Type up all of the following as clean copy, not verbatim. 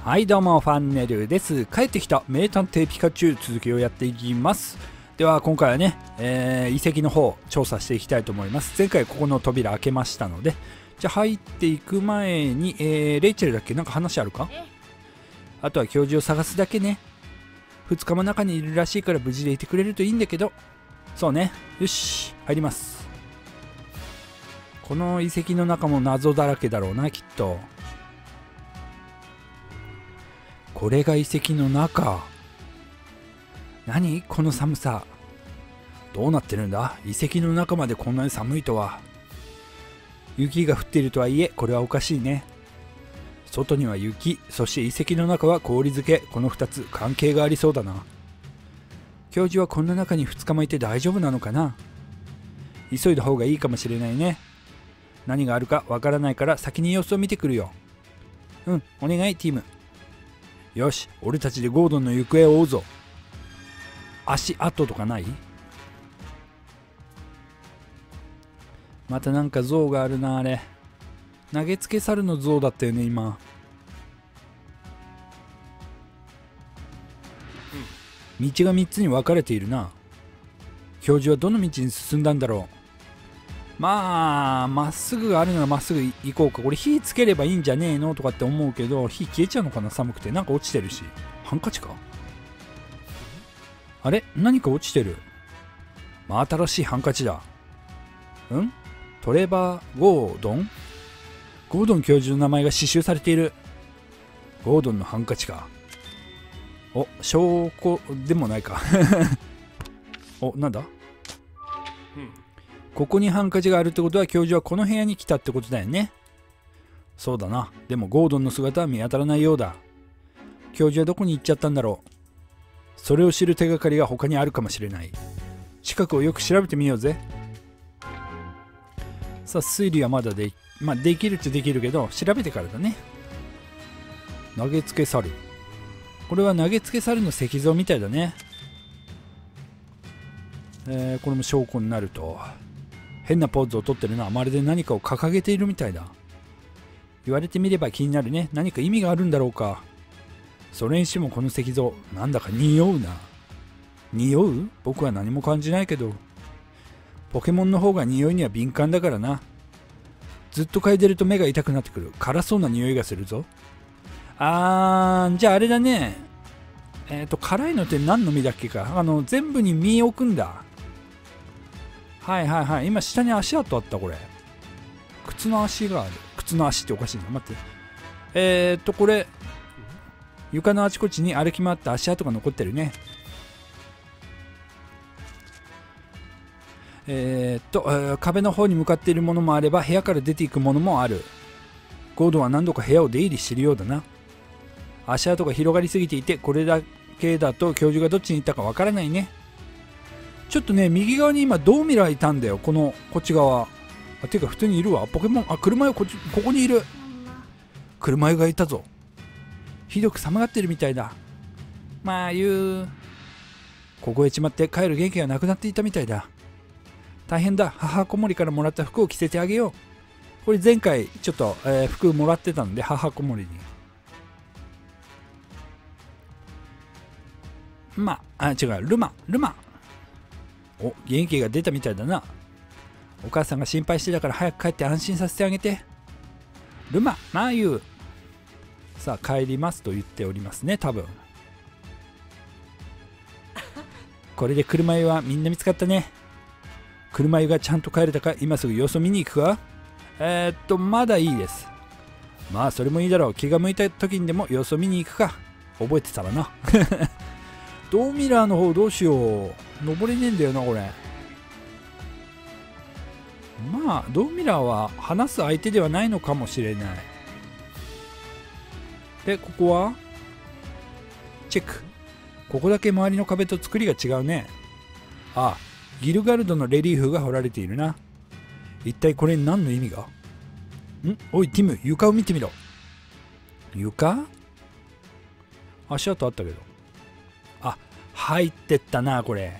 はいどうもファンネルです。帰ってきた名探偵ピカチュウ続きをやっていきます。では今回はね、遺跡の方調査していきたいと思います。前回ここの扉開けましたので、じゃあ入っていく前に、レイチェルだっけ、なんか話あるか？あとは教授を探すだけね。2日も中にいるらしいから無事でいてくれるといいんだけど。そうね、よし入ります。この遺跡の中も謎だらけだろうな、きっと。これが遺跡の中。何この寒さ。どうなってるんだ？遺跡の中までこんなに寒いとは。雪が降っているとはいえ、これはおかしいね。外には雪、そして遺跡の中は氷漬け。この2つ関係がありそうだな。教授はこんな中に2日もいて大丈夫なのかな？急いだ方がいいかもしれないね。何があるかわからないから先に様子を見てくるよ。うん、お願いティム。よし、俺たちでゴードンの行方を追うぞ。足跡とかない？またなんか像があるな、あれ。投げつけ猿の像だったよね、今。道が3つに分かれているな。教授はどの道に進んだんだろう。まあ、まっすぐあるならまっすぐ行こうか。これ火つければいいんじゃねえのとかって思うけど、火消えちゃうのかな、寒くて。なんか落ちてるし。ハンカチか？あれ？何か落ちてる。真新しいハンカチだ。トレバー・ゴードン？ゴードン教授の名前が刺繍されている。ゴードンのハンカチか。お、証拠でもないか。お、なんだ？ここにハンカチがあるってことは教授はこの部屋に来たってことだよね。そうだな。でもゴードンの姿は見当たらないようだ。教授はどこに行っちゃったんだろう。それを知る手がかりが他にあるかもしれない。近くをよく調べてみようぜ。さあ、推理はまだできるっちゃできるけど、調べてからだね。投げつけ猿。これは投げつけ猿の石像みたいだね。これも証拠になると。変なポーズをとってるな。まるで何かを掲げているみたいだ。言われてみれば気になるね。何か意味があるんだろうか。それにしてもこの石像、なんだか匂うな。匂う？僕は何も感じないけど。ポケモンの方が匂いには敏感だからな。ずっと嗅いでると目が痛くなってくる。辛そうな匂いがするぞ。じゃああれだね。辛いのって何の実だっけか。全部に実を置くんだ。はいはいはい。今下に足跡あった、これ。靴の足がある。靴の足っておかしいな。待って。これ、床のあちこちに歩き回った足跡が残ってるね。壁の方に向かっているものもあれば、部屋から出ていくものもある。ゴードンは何度か部屋を出入りしているようだな。足跡が広がりすぎていて、これだけだと教授がどっちに行ったかわからないね。ちょっとね、右側に今ドーミラーいたんだよ。こっち側。ていうか普通にいるわ。ポケモン、車よ、ここにいる。車よがいたぞ。ひどく寒がってるみたいだ。まあここへちまって帰る元気がなくなっていたみたいだ。大変だ。母子守からもらった服を着せてあげよう。これ前回ちょっと、服もらってたので、母子守に。違う、ルマ。お、元気が出たみたいだな。お母さんが心配してたから早く帰って安心させてあげて。ルマ、マーユー。さあ、帰りますと言っておりますね、多分。これで車湯はみんな見つかったね。車湯がちゃんと帰れたか、今すぐ様子を見に行くか？まだいいです。まあ、それもいいだろう。気が向いた時にでも様子を見に行くか。覚えてたらな。ドーミラーの方どうしよう。登れねえんだよな、これ。まあ、ドーミラーは話す相手ではないのかもしれない。で、ここはチェック。ここだけ周りの壁と作りが違うね。ああ、ギルガルドのレリーフが彫られているな。一体これ何の意味が？おい、ティム、床を見てみろ。床？足跡あったけど。入ってったな、これ。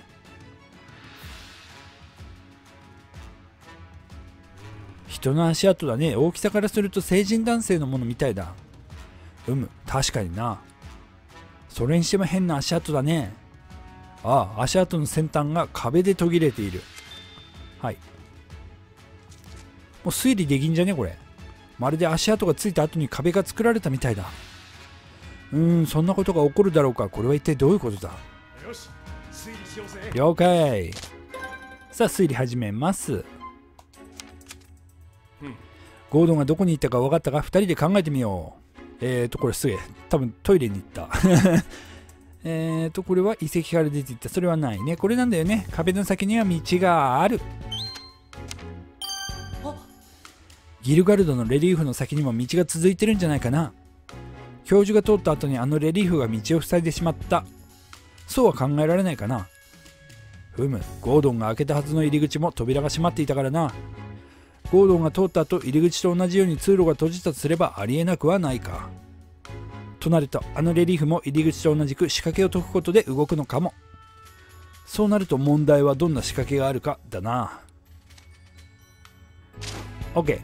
人の足跡だね。大きさからすると成人男性のものみたいだ。 確かにな。それにしても変な足跡だね。ああ、足跡の先端が壁で途切れている。はい。もう推理できんじゃねこれ。まるで足跡がついた後に壁が作られたみたいだ。そんなことが起こるだろうか。これは一体どういうことだ。 よし、推理しようぜ。 了解。さあ推理始めます。ゴードンがどこに行ったか分かったか。2人で考えてみよう。これすげえ。多分トイレに行った。これは遺跡から出ていった。それはないね。これなんだよね。壁の先には道がある。ギルガルドのレリーフの先にも道が続いてるんじゃないかな。教授が通った後にあのレリーフが道を塞いでしまった。そうは考えられないかな。ゴードンが開けたはずの入り口も扉が閉まっていたからな。ゴードンが通った後、入り口と同じように通路が閉じたとすればありえなくはないか。となると、あのレリーフも入り口と同じく仕掛けを解くことで動くのかも。そうなると問題はどんな仕掛けがあるかだな。OK。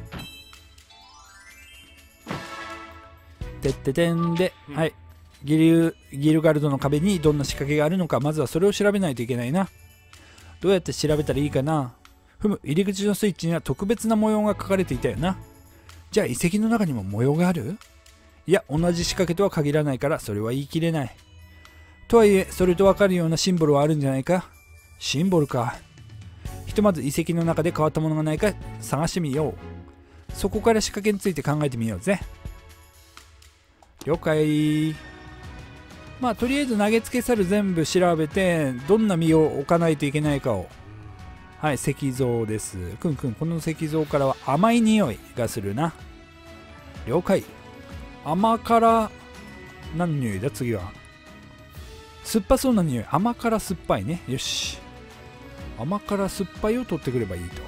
てっててんで、はい。ギルガルドの壁にどんな仕掛けがあるのか、まずはそれを調べないといけないな。どうやって調べたらいいかな。入り口のスイッチには特別な模様が書かれていたよな。じゃあ遺跡の中にも模様がある？いや、同じ仕掛けとは限らないからそれは言い切れない。とはいえ、それと分かるようなシンボルはあるんじゃないか。シンボルか。ひとまず遺跡の中で変わったものがないか探してみよう。そこから仕掛けについて考えてみようぜ。了解。まあとりあえず投げつけ猿全部調べて、どんな実を置かないといけないかを。はい、石像です。この石像からは甘い匂いがするな。了解。甘辛、何の匂いだ次は。酸っぱそうな匂い。甘辛酸っぱいね。よし。甘辛酸っぱいを取ってくればいいと。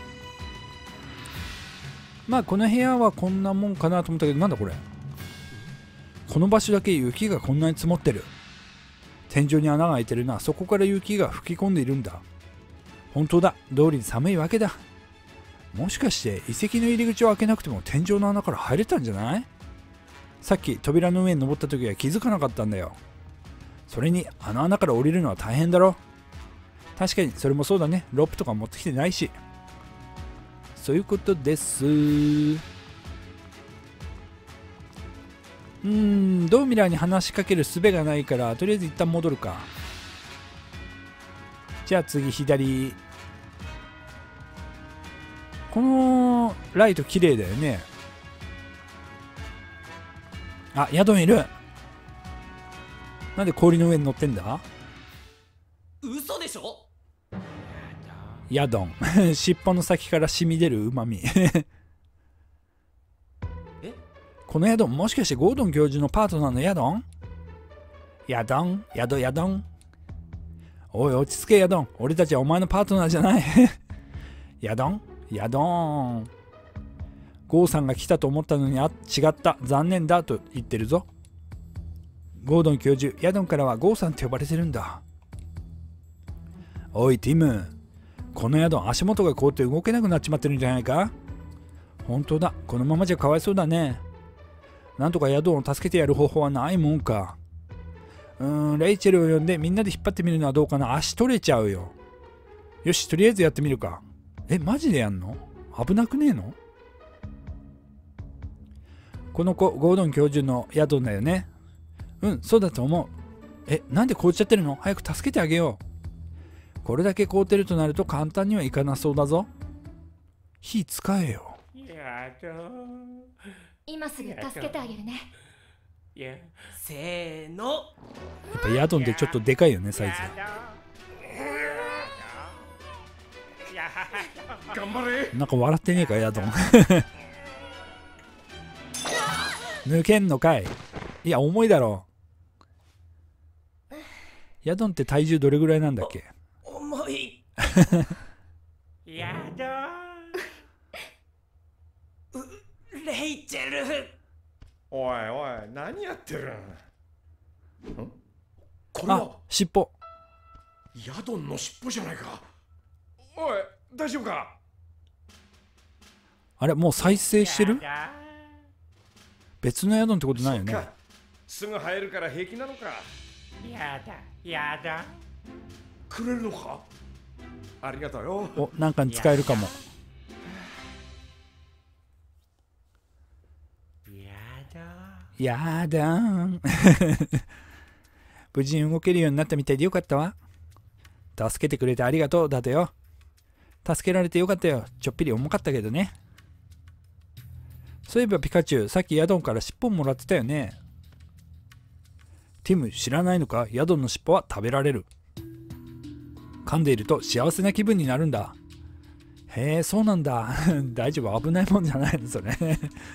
まあこの部屋はこんなもんかなと思ったけど、なんだこれ。この場所だけ雪がこんなに積もってる。天井に穴が開いてるな。そこから雪が吹き込んでいるんだ。本当だ。通りに寒いわけだ。もしかして遺跡の入り口を開けなくても天井の穴から入れたんじゃない？さっき扉の上に登った時は気づかなかったんだよ。それにあの穴から降りるのは大変だろ。確かにそれもそうだね。ロープとか持ってきてないし。そういうことです。ドーミラーに話しかける術がないからとりあえず一旦戻るか。じゃあ次左。このライト綺麗だよね。あ、ヤドンいる。なんで氷の上に乗ってんだ？ 嘘でしょ？ ヤドン尻尾の先から染み出るうまみこのヤドン、もしかしてゴードン教授のパートナーのヤドン？ヤドン。おい落ち着けヤドン。俺たちはお前のパートナーじゃないヤドン。ゴーさんが来たと思ったのに違った。残念だと言ってるぞ。ゴードン教授、ヤドンからはゴーさんって呼ばれてるんだ。おいティム、このヤドン足元が凍って動けなくなっちまってるんじゃないか？本当だ。このままじゃかわいそうだね。なんとかヤドンを助けてやる方法はないもんか。レイチェルを呼んでみんなで引っ張ってみるのはどうかな。足取れちゃうよ。よし、とりあえずやってみるか。マジでやんの？危なくねえの？この子、ゴードン教授のヤドンだよね。そうだと思う。なんで凍っちゃってるの？早く助けてあげよう。これだけ凍ってるとなると簡単にはいかなそうだぞ。火使えよ。 今すぐ助けてあげるね。 せーの。 やっぱヤドンってちょっとでかいよね、サイズが。 頑張れ。 なんか笑ってねえかヤドン抜けんのかい。いや重いだろ。ヤドンって体重どれぐらいなんだっけ？ 重いヤドンレイチェル。 おいおい、何やってるん？これは尻尾。 ヤドンの尻尾じゃないか。おい、大丈夫か？ あれもう再生してる？ 別の宿ってことないよね。 そっかすぐ生えるから平気なのか。 やだやだくれるのか。ありがとうよ。 お、なんかに使えるかも。やだーん無事に動けるようになったみたいでよかったわ。助けてくれてありがとうだとよ。助けられてよかったよ。ちょっぴり重かったけどね。そういえばピカチュウ、さっきヤドンから尻尾もらってたよね。ティム、知らないのか？ヤドンの尻尾は食べられる。噛んでいると幸せな気分になるんだ。へえ、そうなんだ。大丈夫、危ないもんじゃないのそれ。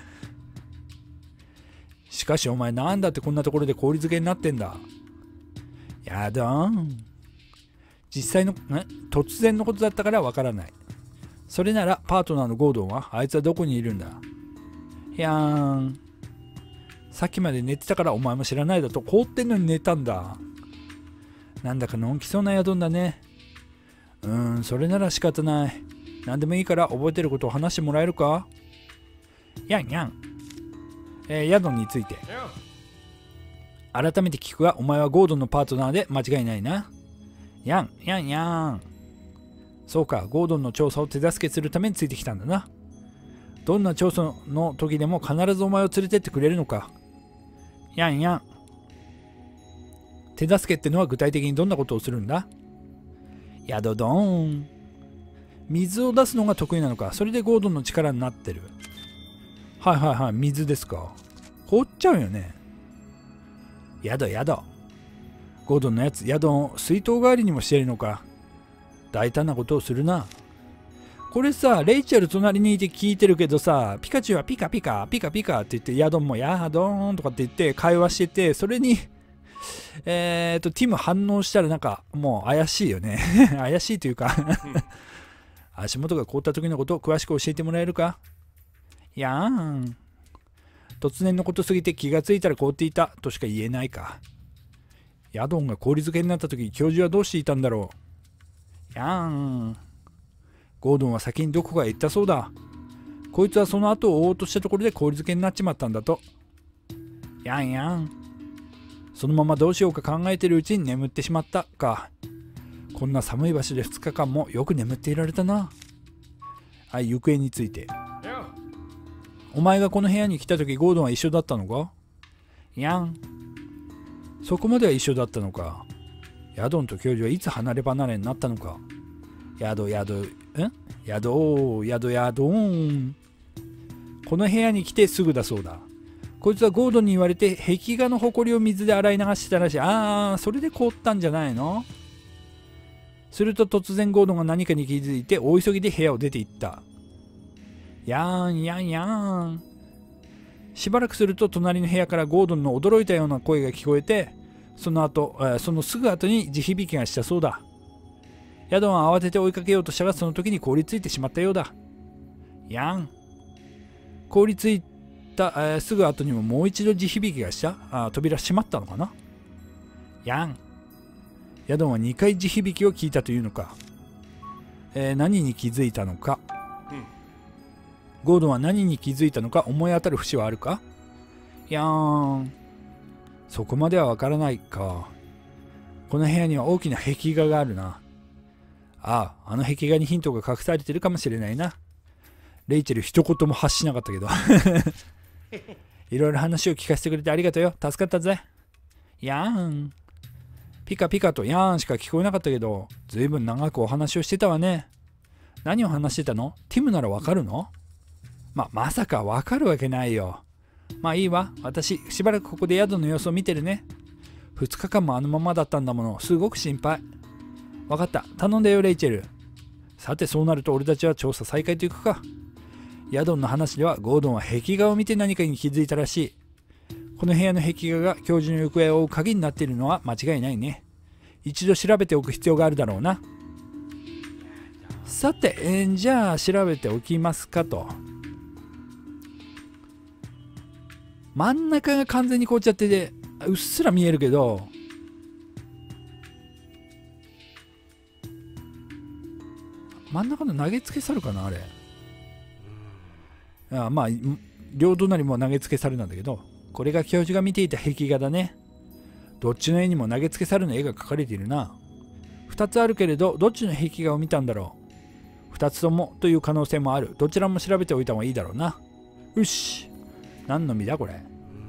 しかしお前なんだってこんなところで氷漬けになってんだ。やだーん。実際の突然のことだったからわからない。それならパートナーのゴードンはあいつはどこにいるんだ。やーん。さっきまで寝てたからお前も知らないだと凍ってんのに寝たんだ。なんだかのんきそうな宿んだね。それなら仕方ない。何でもいいから覚えてることを話してもらえるか。やんやん。宿について改めて聞くが、お前はゴードンのパートナーで間違いないな。やんやんやん。そうか、ゴードンの調査を手助けするためについてきたんだな。どんな調査の時でも必ずお前を連れてってくれるのか。やんやん。手助けってのは具体的にどんなことをするんだ。やどどーん。水を出すのが得意なのか。それでゴードンの力になってる。はいはいはい、水ですか。凍っちゃうよね。やだやだ。ゴードンのやつ、宿を水筒代わりにもしてるのか。大胆なことをするな。これさ、レイチェル隣にいて聞いてるけどさ、ピカチュウはピカピカピカピカって言って、ヤドンもヤドーンとかって言って会話してて、それにティム反応したらなんかもう怪しいよね。怪しいというか足元が凍った時のことを詳しく教えてもらえるか。やーん。突然のことすぎて気がついたら凍っていたとしか言えないか。ヤドンが氷漬けになった時、教授はどうしていたんだろう。やーん。ゴードンは先にどこかへ行ったそうだ。こいつはその後を追おうとしたところで氷漬けになっちまったんだと。やんやん。そのままどうしようか考えてるうちに眠ってしまったか。こんな寒い場所で2日間もよく眠っていられたな。はい、行方について。お前がこの部屋に来た時、ゴードンは一緒だったのか。やん。そこまでは一緒だったのか。ヤドンと教授はいつ離れ離れになったのか。やどやどーん。この部屋に来てすぐだそうだ。こいつはゴードンに言われて壁画のほこりを水で洗い流してたらしい。ああ、それで凍ったんじゃないの。すると突然ゴードンが何かに気づいて大急ぎで部屋を出て行った。やーんやんやーん。しばらくすると隣の部屋からゴードンの驚いたような声が聞こえて、そのすぐ後に地響きがしたそうだ。ヤドンは慌てて追いかけようとしたが、その時に凍りついてしまったようだ。やん。凍りついた、すぐ後にももう一度地響きがした。扉閉まったのかな。やん。ヤドンは2回地響きを聞いたというのか。何に気づいたのか。ゴードンは何に気づいたのか思い当たる節はあるか。やーん。そこまではわからないか。この部屋には大きな壁画があるな。ああ、あの壁画にヒントが隠されてるかもしれないな。レイチェル一言も発しなかったけどいろいろ話を聞かせてくれてありがとうよ。助かったぜ。やーん。ピカピカとやーんしか聞こえなかったけど、ずいぶん長くお話をしてたわね。何を話してたの？ティムならわかるの？まさかわかるわけないよ。まあいいわ。私、しばらくここで宿の様子を見てるね。2日間もあのままだったんだもの。すごく心配。わかった。頼んだよ、レイチェル。さて、そうなると俺たちは調査再開といくか。ヤドンの話では、ゴードンは壁画を見て何かに気づいたらしい。この部屋の壁画が教授の行方を追う鍵になっているのは間違いないね。一度調べておく必要があるだろうな。さて、じゃあ調べておきますかと。真ん中が完全に凍っちゃってて、うっすら見えるけど、真ん中の投げつけ去るかなあれ。まあ両隣も投げつけ猿なんだけど、これが教授が見ていた壁画だね。どっちの絵にも投げつけ猿の絵が描かれているな。2つあるけれど、どっちの壁画を見たんだろう。2つともという可能性もある。どちらも調べておいた方がいいだろうな。よし。何の実だこれ。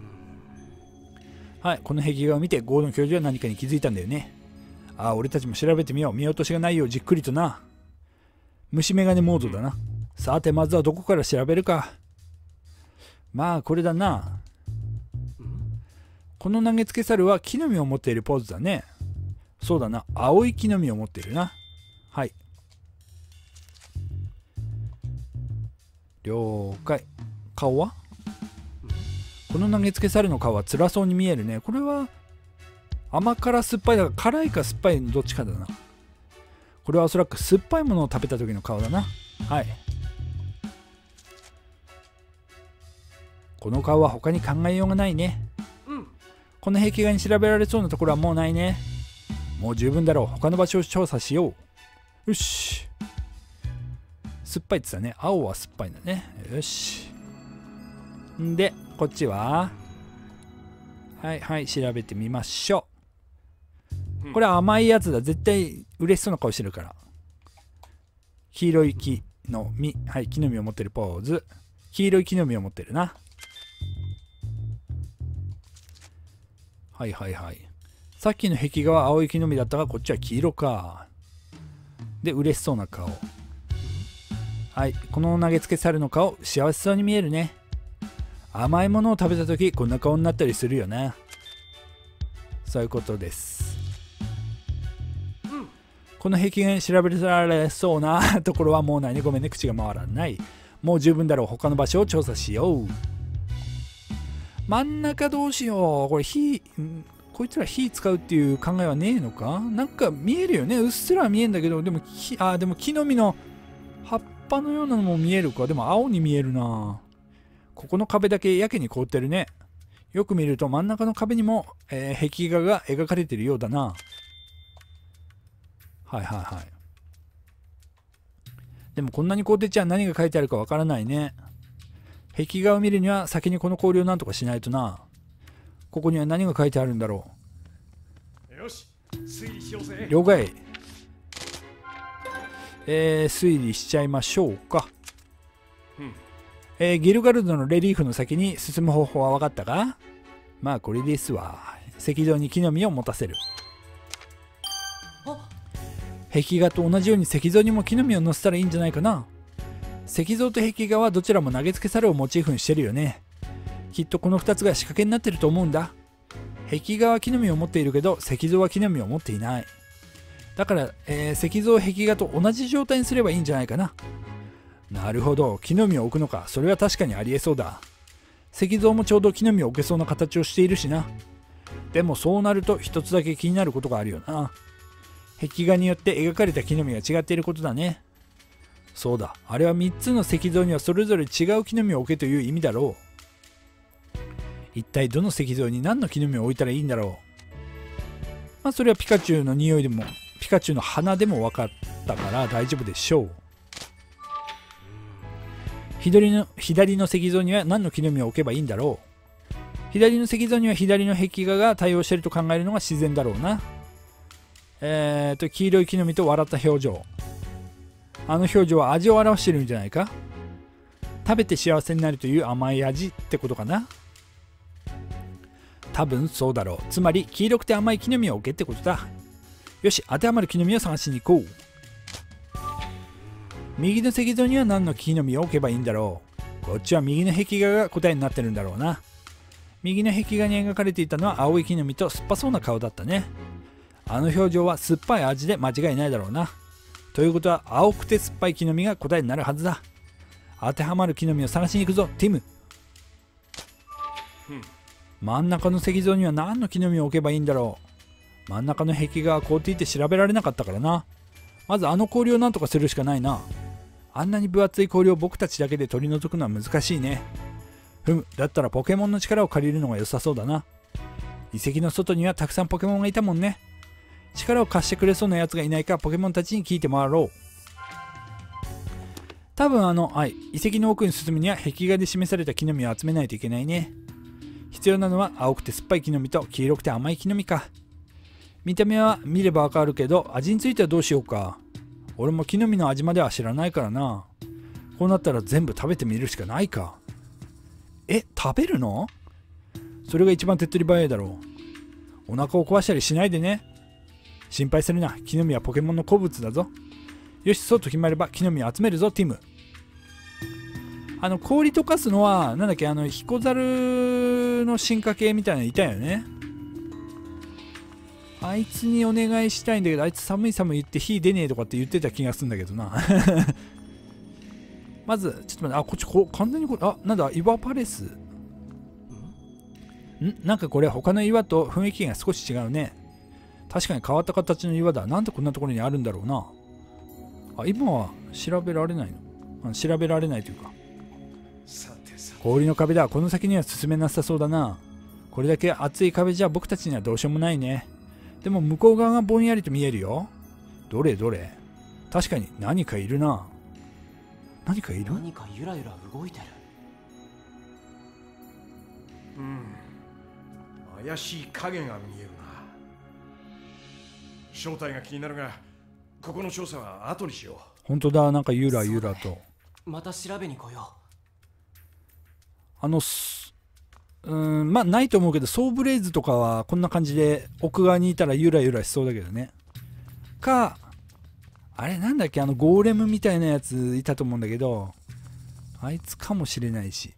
はい、この壁画を見てゴードン教授は何かに気づいたんだよね。ああ、俺たちも調べてみよう。見落としがないようじっくりとな。虫眼鏡モードだな。さて、まずはどこから調べるか。まあ、これだな。この投げつけ猿は木の実を持っているポーズだね。そうだな。青い木の実を持っているな。はい。了解。顔は？この投げつけ猿の顔は辛そうに見えるね。これは甘辛酸っぱいだから辛いか酸っぱいのどっちかだな。これはおそらく酸っぱいものを食べた時の顔だな。はい。この顔は他に考えようがないね。この壁画に調べられそうなところはもうないね。もう十分だろう。他の場所を調査しよう。よし。酸っぱいって言ったね。青は酸っぱいんだね。よし。んで、こっちははいはい、調べてみましょう。これは甘いやつだ。絶対嬉しそうな顔してるから。黄色い木の実。はい、木の実を持ってるポーズ。黄色い木の実を持ってるな。はいはいはい。さっきの壁画は青い木の実だったが、こっちは黄色か。で、嬉しそうな顔。はい、この投げつけ猿の顔、幸せそうに見えるね。甘いものを食べたとき、こんな顔になったりするよね。そういうことです。この壁画に調べられそうなところはもうないね。ごめんね、口が回らない。もう十分だろう。他の場所を調査しよう。真ん中どうしよう。これこいつら火使うっていう考えはねえのか。なんか見えるよね。うっすら見えるんだけど、でも木の実の葉っぱのようなのも見えるか。でも青に見えるな。ここの壁だけやけに凍ってるね。よく見ると真ん中の壁にも、壁画が描かれているようだな。はいはいはい。でもこんなに凍ってちゃ何が書いてあるかわからないね。壁画を見るには先にこの氷をなんとかしないとな。ここには何が書いてあるんだろう。よし、推理しようぜ。 了解。推理しちゃいましょうか。ギルガルドのレリーフの先に進む方法は分かったか？まあこれですわ。石像に木の実を持たせる。壁画と同じように石像にも木の実を乗せたらいいんじゃないかな。石像と壁画はどちらも投げつけ猿をモチーフにしてるよね。きっとこの2つが仕掛けになってると思うんだ。壁画は木の実を持っているけど石像は木の実を持っていない。だから、石像壁画と同じ状態にすればいいんじゃないかな。なるほど、木の実を置くのか。それは確かにありえそうだ。石像もちょうど木の実を置けそうな形をしているしな。でもそうなると一つだけ気になることがあるよな。壁画によって描かれた木の実が違っていることだね。そうだ、あれは3つの石像にはそれぞれ違う木の実を置けという意味だろう。一体どの石像に何の木の実を置いたらいいんだろう。まあそれはピカチュウの匂いでもピカチュウの鼻でも分かったから大丈夫でしょう。左の石像には何の木の実を置けばいいんだろう。左の石像には左の壁画が対応していると考えるのが自然だろうな。黄色い木の実と笑った表情。あの表情は味を表しているんじゃないか。食べて幸せになるという甘い味ってことかな。多分そうだろう。つまり黄色くて甘い木の実を置けってことだ。よし、当てはまる木の実を探しに行こう。右の石像には何の木の実を置けばいいんだろう。こっちは右の壁画が答えになってるんだろうな。右の壁画に描かれていたのは青い木の実と酸っぱそうな顔だったね。あの表情は酸っぱい味で間違いないだろうな。ということは青くて酸っぱい木の実が答えになるはずだ。当てはまる木の実を探しに行くぞ、ティム。真ん中の石像には何の木の実を置けばいいんだろう。真ん中の壁画は凍っていて調べられなかったからな。まずあの氷をなんとかするしかないな。あんなに分厚い氷を僕たちだけで取り除くのは難しいね。だったらポケモンの力を借りるのが良さそうだな。遺跡の外にはたくさんポケモンがいたもんね。力を貸してくれそうなやつがいないかポケモンたちに聞いて回ろ多分はい、遺跡の奥に進むには壁画で示された木の実を集めないといけないね。必要なのは青くて酸っぱい木の実と黄色くて甘い木の実か。見た目は見ればわかるけど、味についてはどうしようか。俺も木の実の味までは知らないからな。こうなったら全部食べてみるしかないか。食べるの？それが一番手っ取り早いだろう。お腹を壊したりしないでね。心配するな。木の実はポケモンの好物だぞ。よし、そうと決まれば木の実を集めるぞ、ティム。氷溶かすのは、なんだっけ、ヒコザルの進化系みたいなのいたよね。あいつにお願いしたいんだけど、あいつ寒い寒い言って火出ねえとかって言ってた気がするんだけどな。まず、ちょっと待って、こっち、完全にこれ、なんだ、岩パレス。なんかこれ、他の岩と雰囲気が少し違うね。確かに変わった形の岩だ。なんでこんなところにあるんだろうな。今は調べられないの？調べられないというか。氷の壁だ。この先には進めなさそうだな。これだけ厚い壁じゃ僕たちにはどうしようもないね。でも向こう側がぼんやりと見えるよ。どれどれ。確かに何かいるな。何かいる？ 何かゆらゆら動いてる。 怪しい影が見えるな。正体が気になるが、ここの調査は後にしよう。 本当だ、なんかゆらゆらと。 また調べに来よう。まあないと思うけど、ソーブレイズとかはこんな感じで奥側にいたらゆらゆらしそうだけどね。あれなんだっけ、ゴーレムみたいなやついたと思うんだけど、あいつかもしれないし。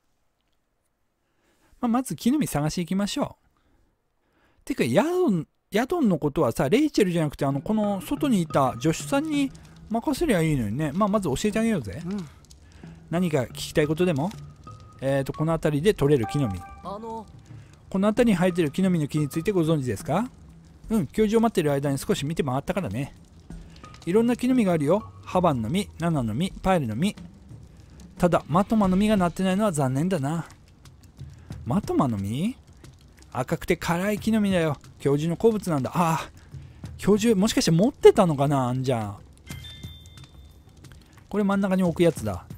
まず木の実探し行きましょう。てかヤドンのことはさ、レイチェルじゃなくてこの外にいた助手さんに任せりゃいいのにね。まず教えてあげようぜ。何か聞きたいことでも。この辺りで取れる木の実。この辺りに生えてる木の実の木についてご存知ですか？教授を待っている間に少し見て回ったからね。いろんな木の実があるよ。ハバンの実、ナナの実、パイルの実。ただマトマの実がなってないのは残念だな。マトマの実？赤くて辛い木の実だよ。教授の好物なんだ。教授もしかして持ってたのかな。じゃあこれ真ん中に置くやつだ。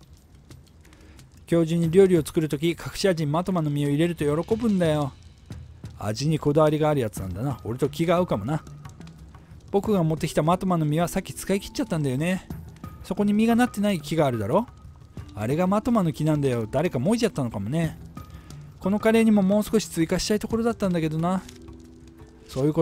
教授に料理を作るとき、隠し味にマトマの実を入れると喜ぶんだよ。味にこだわりがあるやつなんだな。俺と気が合うかもな。僕が持ってきたマトマの実はさっき使い切っちゃったんだよね。そこに実がなってない木があるだろ。あれがマトマの木なんだよ。誰かもいちゃったのかもね。このカレーにももう少し追加したいところだったんだけどな。そういうこと。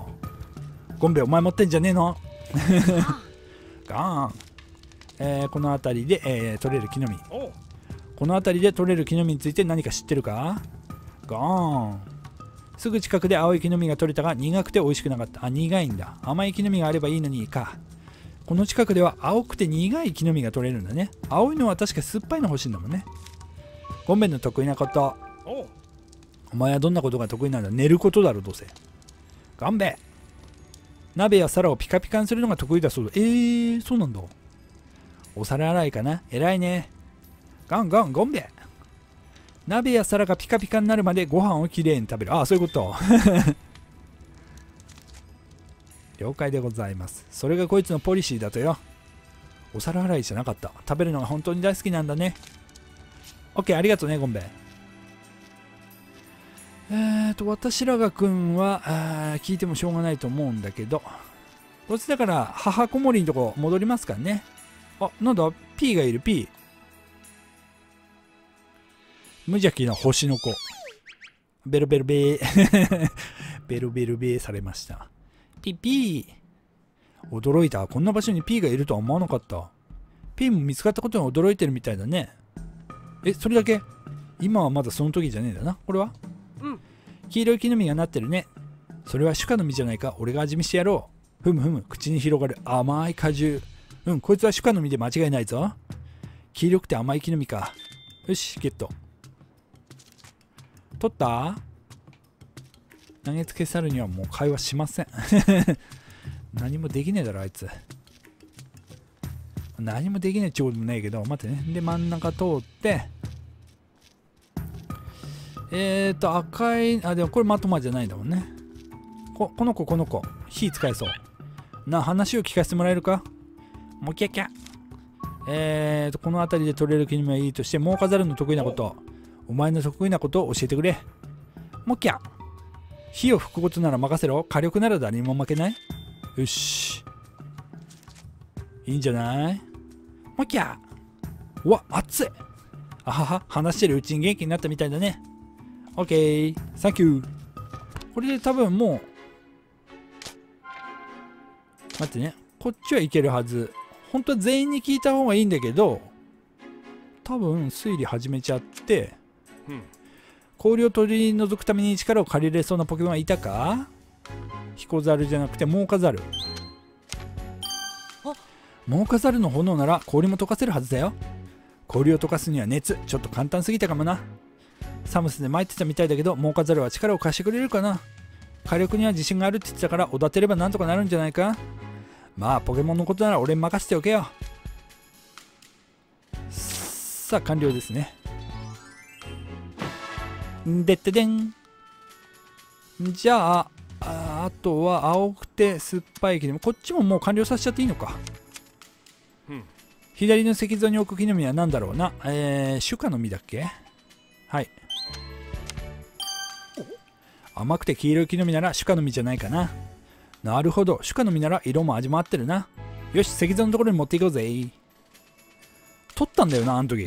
ゴンベお前持ってんじゃねえの？ガーン。この辺りで、取れる木の実。この辺りで取れる木の実について何か知ってるか？ガーン。すぐ近くで青い木の実が取れたが苦くて美味しくなかった。苦いんだ。甘い木の実があればいいのにか。この近くでは青くて苦い木の実が取れるんだね。青いのは確か酸っぱいの欲しいんだもんね。ゴンベの得意なこと。お前はどんなことが得意なんだ？寝ることだろ、どうせ。ゴンベ。鍋や皿をピカピカにするのが得意だそうだ。そうなんだ。お皿洗いかな。偉いね。ゴンベ。鍋や皿がピカピカになるまでご飯をきれいに食べる。そういうこと。了解でございます。それがこいつのポリシーだとよ。お皿洗いじゃなかった。食べるのが本当に大好きなんだね。OK、ありがとうね、ゴンベ。私らがくんは聞いてもしょうがないと思うんだけど、こっちだから母子守りのとこ戻りますからね。なんだ P がいる。 P 無邪気な星の子。ベルベルベーベルベルベーされました。ピー驚いた。こんな場所に P がいるとは思わなかった。 P も見つかったことに驚いてるみたいだね。それだけ？今はまだその時じゃねえんだな。これは黄色い木の実がなってるね。それはシュカの実じゃないか。俺が味見してやろう。ふむふむ。口に広がる甘い果汁。こいつはシュカの実で間違いないぞ。黄色くて甘い木の実か。よし、ゲット。取った？投げつけ猿にはもう会話しません。何もできねえだろ、あいつ。何もできねえってこともないけど、待ってね。で、真ん中通って、赤い、でもこれまとまじゃないんだもんね。この子、火使えそう。話を聞かせてもらえるか？もきゃきゃ。 この辺りで取れる木の実はいいとして、モーカザルの得意なこと、お前の得意なことを教えてくれ。モキャ、火を吹くことなら任せろ。火力なら誰にも負けない。よし、いいんじゃない。モキャ、うわ、熱い。あはは、話してるうちに元気になったみたいだね。オッケー、サンキュー。これで多分もう、待ってね、こっちはいけるはず。本当は全員に聞いた方がいいんだけど、多分推理始めちゃって、氷を取り除くために力を借りれそうなポケモンはいたか。ヒコザルじゃなくてモーカザル。モーカザルの炎なら氷も溶かせるはずだよ。氷を溶かすには熱、ちょっと簡単すぎたかもな。サムスで参ってたみたいだけど、モーカザルは力を貸してくれるかな。火力には自信があるって言ってたから、おだてればなんとかなるんじゃないか。まあポケモンのことなら俺に任せておけよ。さあ完了ですね。でってでん。じゃああとは青くて酸っぱい木の実、こっちももう完了させちゃっていいのか。左の石像に置く木の実は何だろうな。シュカの実だっけ。はい、甘くて黄色い木の実ならシュカの実じゃないかな。なるほど、シュカの実なら色も味も合ってるな。よし、石像のところに持っていこうぜ。取ったんだよな、あの時。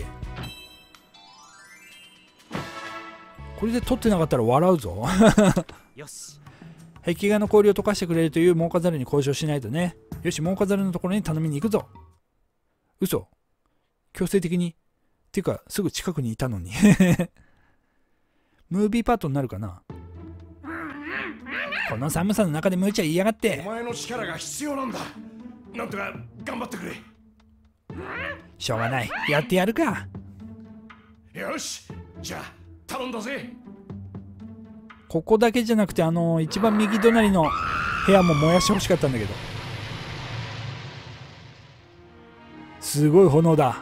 これで取ってなかったら笑うぞ。 よし、 壁画の氷を溶かしてくれるというモーカザルに交渉しないとね。よし、モーカザルのところに頼みに行くぞ。嘘、強制的に。っていうかすぐ近くにいたのに。ムービーパートになるかな。この寒さの中で無茶言いやがって。 お前の力が必要なんだ。なんとか頑張ってくれ。 しょうがない、やってやるか。 よし、じゃあ頼んだぜ。 ここだけじゃなくて一番右隣の部屋も燃やしてほしかったんだけど。すごい炎だ。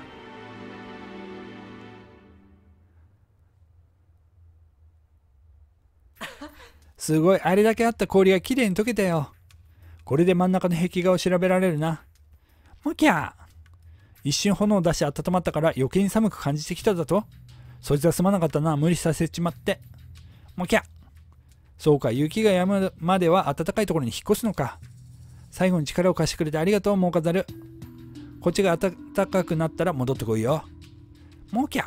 すごい、あれだけあった氷がきれいに溶けたよ。これで真ん中の壁画を調べられるな。モキャー、一瞬炎を出して温まったから余計に寒く感じてきただと。そいつはすまなかったな、無理させちまって。モキャ、そうか、雪が止むまでは暖かいところに引っ越すのか。最後に力を貸してくれてありがとう、モーカザル。こっちが暖かくなったら戻ってこいよ。モキャ、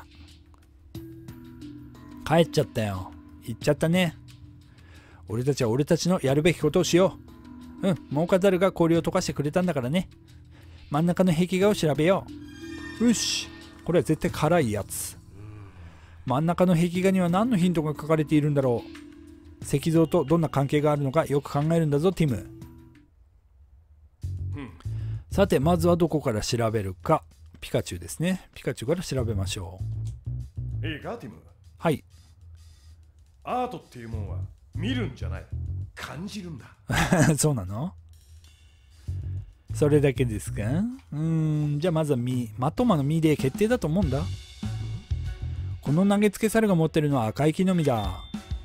帰っちゃったよ。行っちゃったね。俺たちは俺たちのやるべきことをしよう。モーカザルが氷を溶かしてくれたんだからね。真ん中の壁画を調べよう。よし、これは絶対辛いやつ。真ん中の壁画には何のヒントが書かれているんだろう。石像とどんな関係があるのかよく考えるんだぞ、ティム。さて、まずはどこから調べるか。ピカチュウですね。ピカチュウから調べましょう。 いいか、ティム。 はい。 アートっていうもんは見るんじゃない、感じるんだ。 そうなの？それだけですか？じゃあまずはマトマの実で決定だと思うんだ。この投げつけ猿が持ってるのは赤い木の実だ。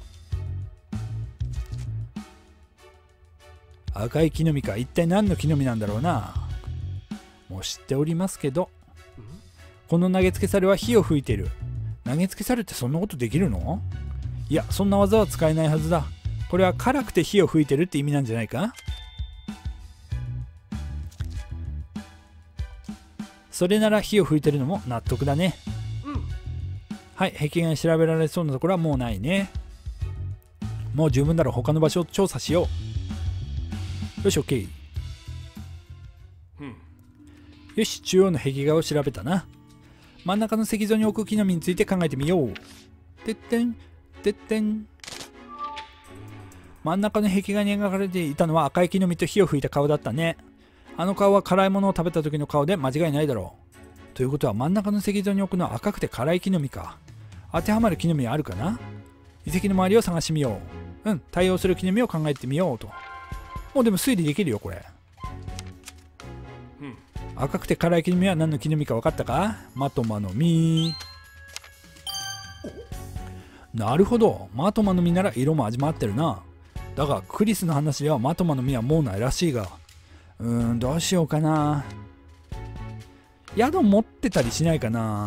赤い木の実か。一体何の木の実なんだろうな。もう知っておりますけど、この投げつけ猿は火を吹いてる。投げつけ猿ってそんなことできるの？いや、そんな技は使えないはずだ。これは辛くて火を吹いてるって意味なんじゃないか？それなら火を吹いてるのも納得だね。はい、壁画に調べられそうなところはもうないね。もう十分だろう。他の場所を調査しよう。よし、OK。よし、中央の壁画を調べたな。真ん中の石像に置く木の実について考えてみよう。てってんてってん。真ん中の壁画に描かれていたのは赤い木の実と火を吹いた顔だったね。あの顔は辛いものを食べた時の顔で間違いないだろう。ということは真ん中の石像に置くのは赤くて辛い木の実か。当てはまる木の実あるかな。遺跡の周りを探してみよう。対応する木の実を考えてみようと。もうでも推理できるよこれ。赤くて辛い木の実は何の木の実か分かったか？マトマの実。なるほど、マトマの実なら色も味も合ってるな。だがクリスの話ではマトマの実はもうないらしいが、どうしようかな。 宿持ってたりしないかな。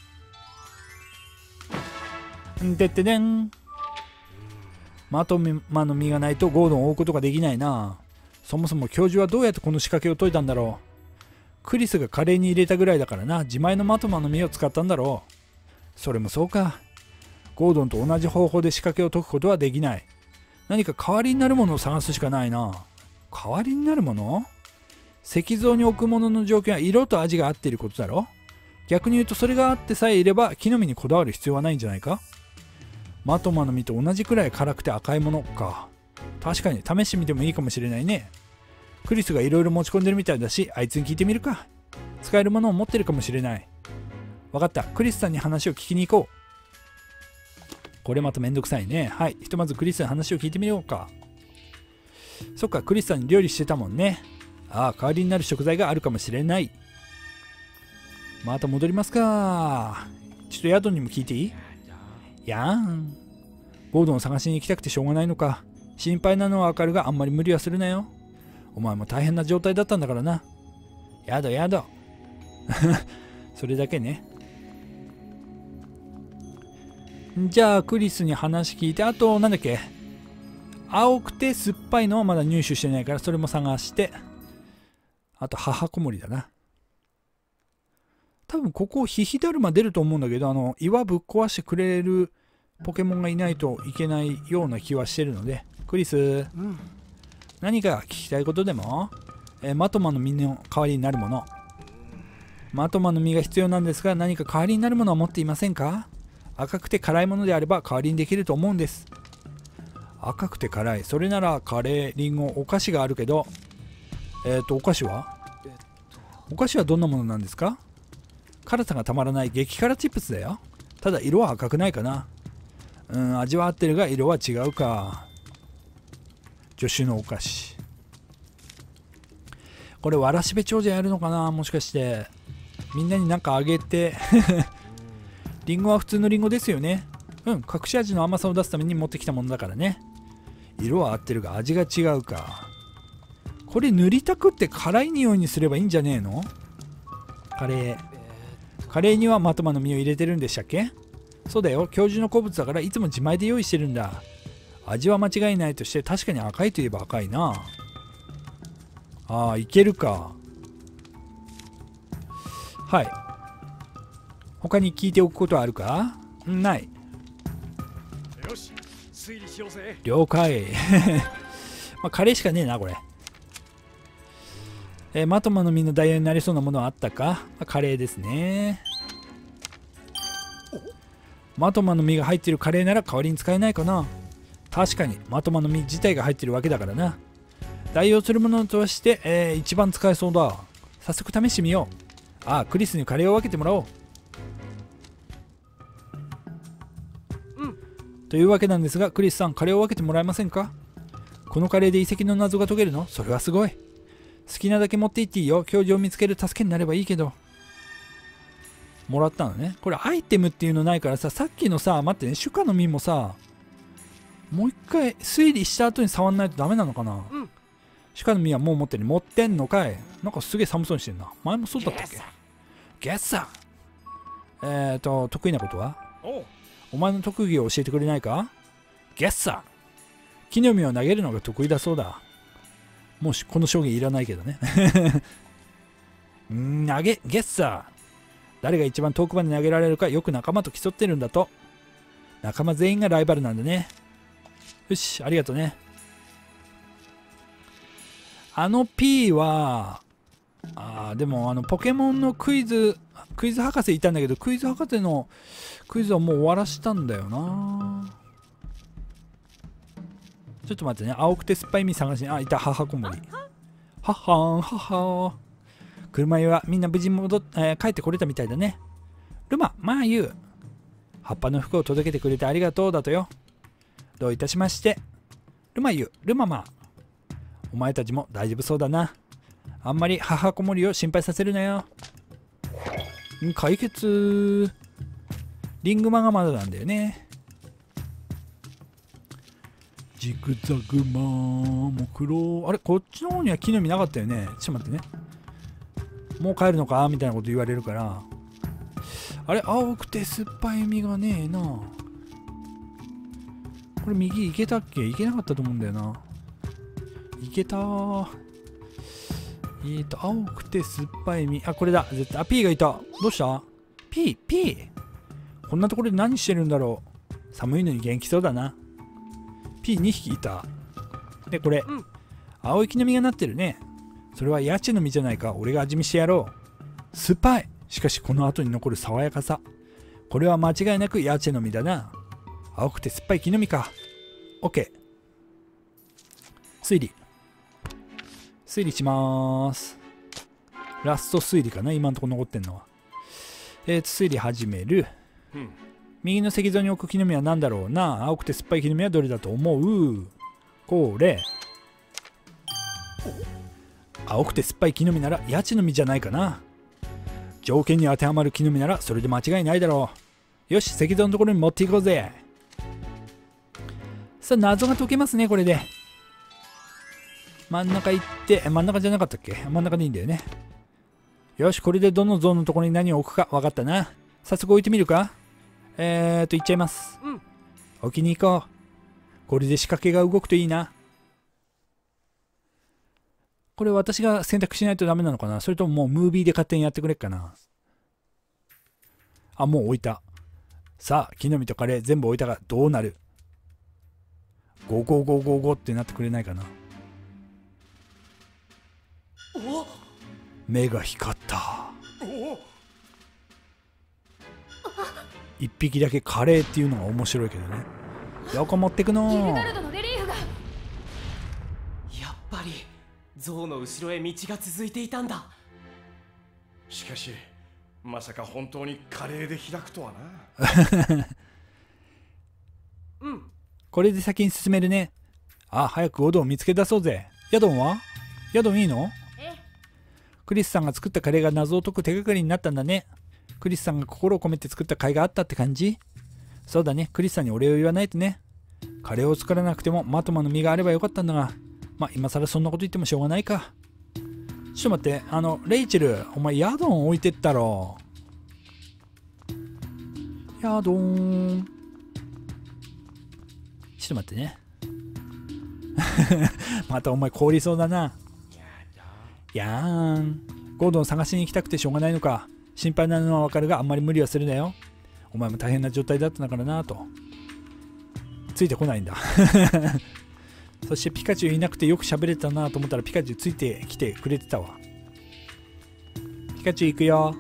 んでってでん。まとまの実がないとゴードンを追うことができないな。そもそも教授はどうやってこの仕掛けを解いたんだろう。クリスがカレーに入れたぐらいだからな。自前のマトマの実を使ったんだろう。それもそうか。ゴードンと同じ方法で仕掛けを解くことはできない。何か代わりになるものを探すしかないな。代わりになるもの？石像に置くものの条件は色と味が合っていることだろ。逆に言うとそれがあってさえいれば木の実にこだわる必要はないんじゃないか。マトマの実と同じくらい辛くて赤いものか。確かに試してみてもいいかもしれないね。クリスがいろいろ持ち込んでるみたいだし、あいつに聞いてみるか。使えるものを持ってるかもしれない。わかった。クリスさんに話を聞きに行こう。これまためんどくさいね。はい。ひとまずクリスの話を聞いてみようか。そっか、クリスさんに料理してたもんね。ああ、代わりになる食材があるかもしれない。また戻りますか。ちょっと宿にも聞いていい？やーん。ゴードンを探しに行きたくてしょうがないのか。心配なのはわかるがあんまり無理はするなよ。お前も大変な状態だったんだからな。やだやだ。それだけね。じゃあクリスに話聞いて、あとなんだっけ、青くて酸っぱいのはまだ入手してないからそれも探して、あと母子守だな。多分ここヒヒダルマ出ると思うんだけど、岩ぶっ壊してくれるポケモンがいないといけないような気はしてるので。クリス、何か聞きたいことでも？マトマの実の代わりになるもの。マトマの実が必要なんですが、何か代わりになるものは持っていませんか？赤くて辛いものであれば代わりにできると思うんです。赤くて辛い。それならカレー、リンゴ、お菓子があるけど、お菓子は？お菓子はどんなものなんですか？辛さがたまらない激辛チップスだよ。ただ色は赤くないかな。味は合ってるが色は違うか。助手のお菓子。これわらしべ長者やるのかな、もしかして。みんなになんかあげて。リンゴは普通のリンゴですよね。隠し味の甘さを出すために持ってきたものだからね。色は合ってるが味が違うか。これ塗りたくって辛い匂いにすればいいんじゃねえの？カレーにはマトマの実を入れてるんでしたっけ？そうだよ。教授の好物だからいつも自前で用意してるんだ。味は間違いないとして確かに赤いといえば赤いな。ああ、いけるか。はい。他に聞いておくことはあるか？ない。 よし、推理しようぜ。 了解。まあカレーしかねえなこれ。マトマの実の代用になりそうなものはあったか？カレーですね。マトマの実が入っているカレーなら代わりに使えないかな。確かにマトマの実自体が入っているわけだからな。代用するものとして、一番使えそうだ。早速試してみよう。ああ、クリスにカレーを分けてもらおう。というわけなんですが、クリスさん、カレーを分けてもらえませんか？このカレーで遺跡の謎が解けるの？それはすごい。好きなだけ持っていっていいよ。教授を見つける助けになればいいけど。もらったのね。これアイテムっていうのないからさ、さっきのさ、待ってね、シュカの実もさ、もう一回推理した後に触んないとダメなのかな？シュカの実はもう持ってる。持ってんのかい？なんかすげえ寒そうにしてんな。前もそうだったっけ？ゲッサー。得意なことは？お前の特技を教えてくれないか？ゲッサー。木の実を投げるのが得意だそうだ。もうこの証言いらないけどね。ゲッサー。誰が一番遠くまで投げられるかよく仲間と競ってるんだと。仲間全員がライバルなんだね。よし、ありがとね。P は、でもポケモンのクイズ博士いたんだけど、クイズ博士のクイズはもう終わらしたんだよな。ちょっと待ってね。青くて酸っぱい実探しに、いた、母子守。はっはーん、はっはー。車屋はみんな無事に帰ってこれたみたいだね。ルマ、まあ言う。葉っぱの服を届けてくれてありがとうだとよ。どういたしまして。ルマ言う、ルマまあ。お前たちも大丈夫そうだな。あんまり母子守を心配させるなよ。解決。リングマがまだなんだよね。ジグザグマーも黒。あれこっちの方には木の実なかったよね。ちょっと待ってね。 もう帰るのかみたいなこと言われるから、あれ、青くて酸っぱい実がねえな。これ右行けたっけ？行けなかったと思うんだよな。行けたー。青くて酸っぱい実。あ、これだ。絶対。あ、P がいた。どうした？ P？ こんなところで何してるんだろう。寒いのに元気そうだな。P2 匹いた。で、これ。青い木の実がなってるね。それはヤチの実じゃないか。俺が味見してやろう。酸っぱい。しかしこの後に残る爽やかさ。これは間違いなくヤチの実だな。青くて酸っぱい木の実か。OK。推理しまーす。ラスト推理かな、今のところ残ってんのは。推理始める。右の石像に置く木の実は何だろうな。青くて酸っぱい木の実はどれだと思う？これ。青くて酸っぱい木の実ならヤチの実じゃないかな。条件に当てはまる木の実ならそれで間違いないだろう。よし、石像のところに持っていこうぜ。さあ、謎が解けますね、これで。真ん中行って、真ん中じゃなかったっけ？真ん中でいいんだよね。よし、これでどの像のところに何を置くか分かったな。早速置いてみるか？行っちゃいます。置きに行こう。これで仕掛けが動くといいな。これ私が選択しないとダメなのかな？それとももうムービーで勝手にやってくれっかな？あ、もう置いた。さあ、木の実とカレー全部置いたがどうなる？ゴゴゴゴゴってなってくれないかな？目が光った。一匹だけカレーっていうのが面白いけどね。どこ持ってくの？ ギルガルドのレリーフが。 やっぱり象の後ろへ道が続いていたんだ。 しかしまさか本当にカレーで開くとはな。 これで先に進めるね。あ、早くゴドンを見つけ出そうぜ。ヤドンは？ヤドンいいの？クリスさんが作ったカレーが謎を解く手がかりになったんだね。クリスさんが心を込めて作った甲斐があったって感じ？そうだね、クリスさんにお礼を言わないとね。カレーを作らなくてもマトマの実があればよかったんだが、まあ今更そんなこと言ってもしょうがないか。ちょっと待って、レイチェル、お前ヤドン置いてったろ。ヤドン。ちょっと待ってね。またお前凍りそうだな。やーん。ゴードン探しに行きたくてしょうがないのか。心配なのはわかるがあんまり無理はするなよ。お前も大変な状態だったんだからなと。ついてこないんだ。そしてピカチュウいなくてよく喋れたなと思ったらピカチュウついてきてくれてたわ。ピカチュウ行くよ。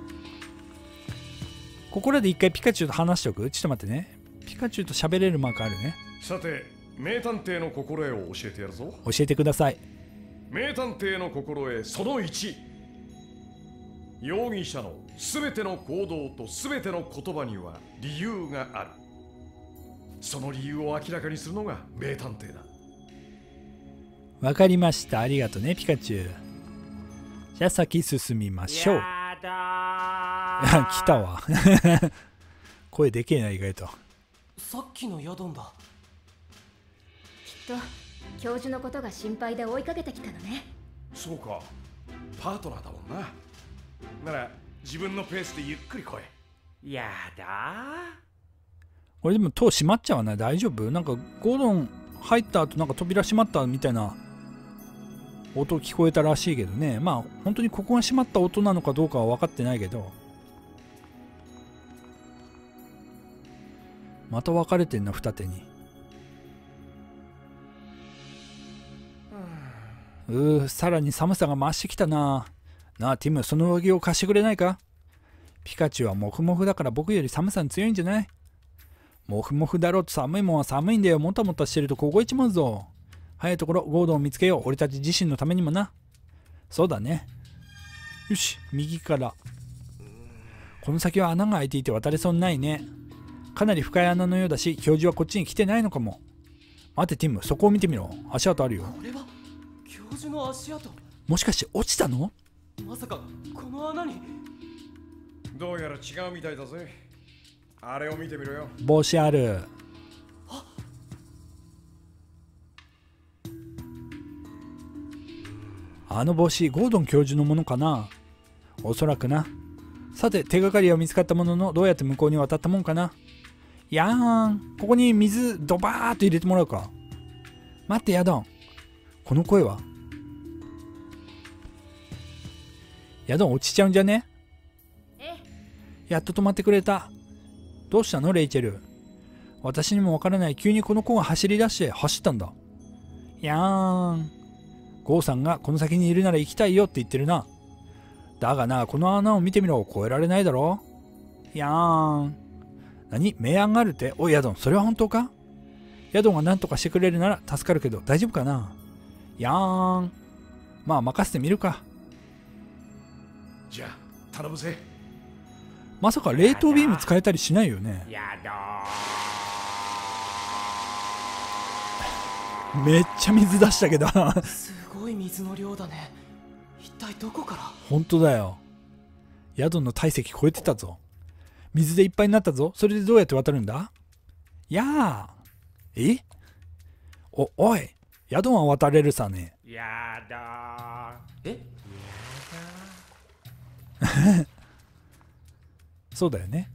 ここらで一回ピカチュウと話しておく？ちょっと待ってね。ピカチュウと喋れるマークあるね。 さて、名探偵の心得を教えてやるぞ。 教えてください。 名探偵の心得その1、容疑者のすべての行動とすべての言葉には理由がある。その理由を明らかにするのが名探偵だ。 わかりました。ありがとうね、ピカチュウ。じゃあ先進みましょう。 やだ来たわ。声でけえな、意外と。 さっきのヤドンだ。 きっと教授のことが心配で追いかけてきたのね。 そうか、パートナーだもんな。なら自分のペースでゆっくり来い。 やだこれでも戸閉まっちゃわない？大丈夫？なんかゴードン入った後なんか扉閉まったみたいな音聞こえたらしいけどね。まあ本当にここが閉まった音なのかどうかは分かってないけど。また分かれてんな、二手に。さらに寒さが増してきたな。なあティム、その上着を貸してくれないか？ピカチュウはモフモフだから僕より寒さに強いんじゃない？モフモフだろうと寒いもんは寒いんだよ。もたもたしてると凍えちまうぞ。早いところゴードンを見つけよう。俺たち自身のためにもな。そうだね。よし、右から。この先は穴が開いていて渡れそうにないね。かなり深い穴のようだし、教授はこっちに来てないのかも。待てティム、そこを見てみろ。足跡あるよ。 これは教授の足跡。 もしかして落ちたの？ まさかこの穴に。 どうやら違うみたいだぜ。あれを見てみろよ。 帽子ある。あの帽子、ゴードン教授のものかな？ おそらくな。さて、手がかりは見つかったものの、どうやって向こうに渡ったもんかな。やーん、ここに水ドバーっと入れてもらうか。待ってヤドン、この声は。ヤドン落ちちゃうんじゃね。やっと止まってくれた。どうしたのレイチェル。私にもわからない、急にこの子が走り出して走ったんだ。やーん、ゴーさんがこの先にいるなら行きたいよって言ってるな。だがな、この穴を見てみろ。越えられないだろ。やーん。何、明暗があるって。おいヤドン、それは本当か。ヤドンが何とかしてくれるなら助かるけど大丈夫かな。やーん、まあ任せてみるか。 じゃあ頼むぜ。 まさか冷凍ビーム使えたりしないよね。 やだめっちゃ水出したけどすごい水の量だね。一体どこから。 本当だよ。ヤドンの体積超えてたぞ。水でいっぱいになったぞ。それでどうやって渡るんだ。やあ、え、おい、ヤドンは渡れるさね。 やだえ、 そうだよね。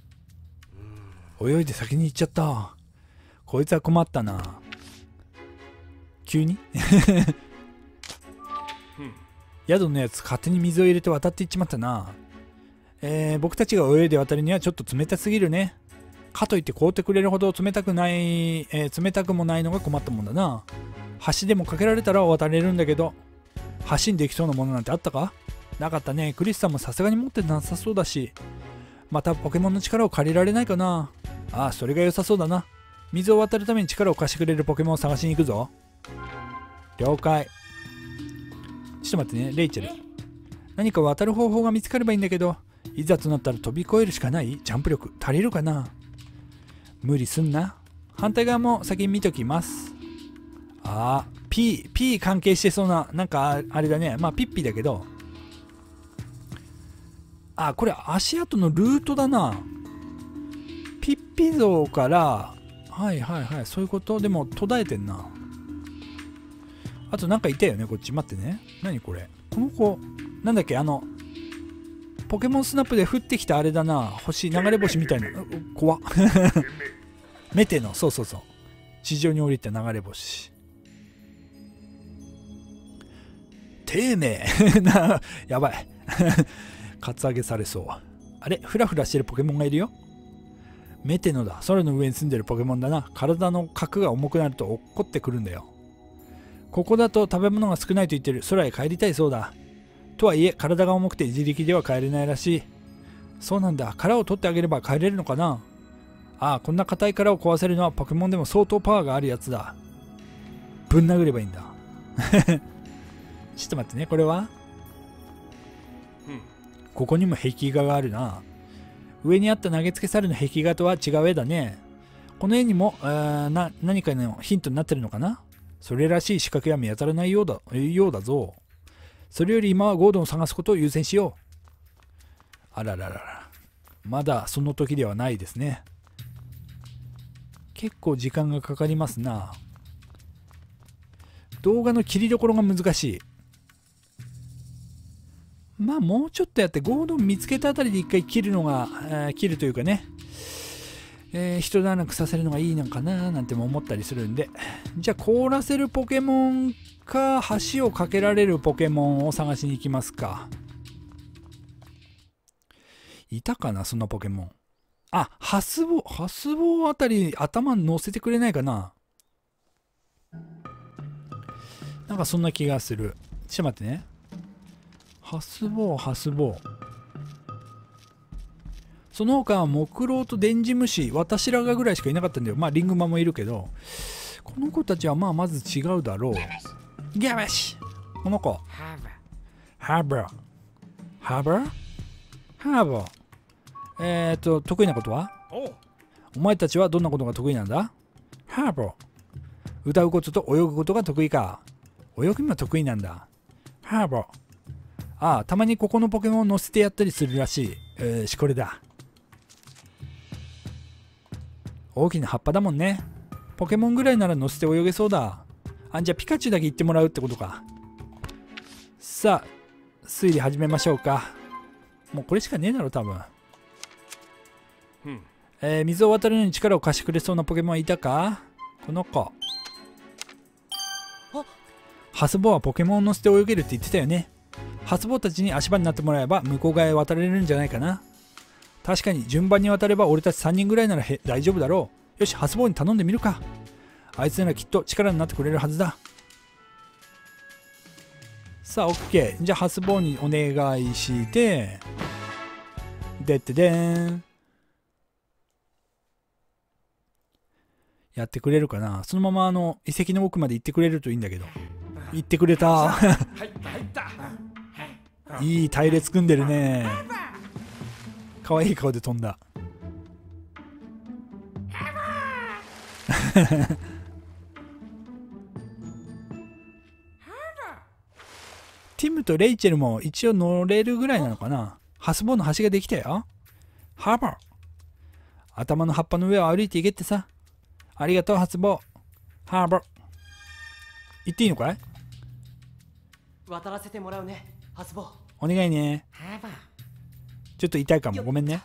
泳いで先に行っちゃった。こいつは困ったな。急に宿のやつ勝手に水を入れて渡っていっちまったな。僕たちが泳いで渡るにはちょっと冷たすぎるね。かといって凍ってくれるほど冷たくない、冷たくもないのが困ったもんだな。橋でもかけられたら渡れるんだけど、橋にできそうなものなんてあったか。なかったね。クリスさんもさすがに持ってなさそうだし、またポケモンの力を借りられないかな。ああ、それが良さそうだな。水を渡るために力を貸してくれるポケモンを探しに行くぞ。了解。ちょっと待ってね、レイチェル。何か渡る方法が見つかればいいんだけど、いざとなったら飛び越えるしかない。ジャンプ力足りるかな。無理すんな。反対側も先に見ときます。ああ、P 関係してそうな、なんかあれだね。まあピッピだけど、あ、これ足跡のルートだな。ピッピ像から、はいはいはい、そういうこと。でも途絶えてんな。あとなんかいたよね、こっち。待ってね。何これ。この子、なんだっけ、ポケモンスナップで降ってきたあれだな。星、流れ星みたいな。怖っ。メテの、そうそうそう。地上に降りた流れ星。丁寧な、やばい。カツアゲされそう。あれ、フラフラしてるポケモンがいるよ。メテノだ。空の上に住んでるポケモンだな。体の核が重くなると落っこってくるんだよ。ここだと食べ物が少ないと言ってる。空へ帰りたいそうだ。とはいえ、体が重くて自力では帰れないらしい。そうなんだ。殻を取ってあげれば帰れるのかな。ああ、こんな硬い殻を壊せるのはポケモンでも相当パワーがあるやつだ。ぶん殴ればいいんだ。ちょっと待ってね、これは、ここにも壁画があるな。上にあった投げつけ猿の壁画とは違う絵だね。この絵にも何かのヒントになってるのかな。それらしい仕掛けは見当たらないようだぞ。それより今はゴードンを探すことを優先しよう。あらららら。まだその時ではないですね。結構時間がかかりますな。動画の切りどころが難しい。まあもうちょっとやってゴードン見つけたあたりで一回切るのが、切るというかね、一段落させるのがいいのかななんても思ったりするんで、じゃあ凍らせるポケモンか橋を架けられるポケモンを探しに行きますか。いたかなそんなポケモン。あ、ハスボあたり頭に乗せてくれないかな。なんかそんな気がする。ちょっと待ってね。ハスボー。その他は木狼と電磁虫、私らがぐらいしかいなかったんだよ。まあリングマもいるけど、この子たちはまあまず違うだろう。ギャバシ、この子。ハーバー。得意なことは？お前たちはどんなことが得意なんだ？ハーバー。歌うことと泳ぐことが得意か。泳ぎも得意なんだ。ハーバー。ああ、たまにここのポケモンを乗せてやったりするらしい。これだ。大きな葉っぱだもんね。ポケモンぐらいなら乗せて泳げそうだ。あ、じゃあピカチュウだけ行ってもらうってことか。さあ、推理始めましょうか。 もうこれしかねえだろ多分。 ふん。 水を渡るのに力を貸してくれそうなポケモンはいたか？この子。ハスボーはポケモンを乗せて泳げるって言ってたよね。ハスボーたちに足場になってもらえば向こう側へ渡れるんじゃないかな。確かに順番に渡れば俺たち3人ぐらいなら大丈夫だろう。よし、ハスボーに頼んでみるか。あいつならきっと力になってくれるはずだ。さあ OK。 じゃあハスボーにお願いして、でってでーん。やってくれるかな。そのまま遺跡の奥まで行ってくれるといいんだけど。行ってくれた。 入ったいい隊列組んでるね。かわいい顔で飛んだ。ティムとレイチェルも一応乗れるぐらいなのかな。ハスボーの橋ができたよ。ハーバー。頭の葉っぱの上を歩いていけってさ。ありがとうハスボー。ハーバー。行っていいのかい？ 渡らせてもらうね、ハスボー。 お願いね。ちょっと痛いかも。ごめんね。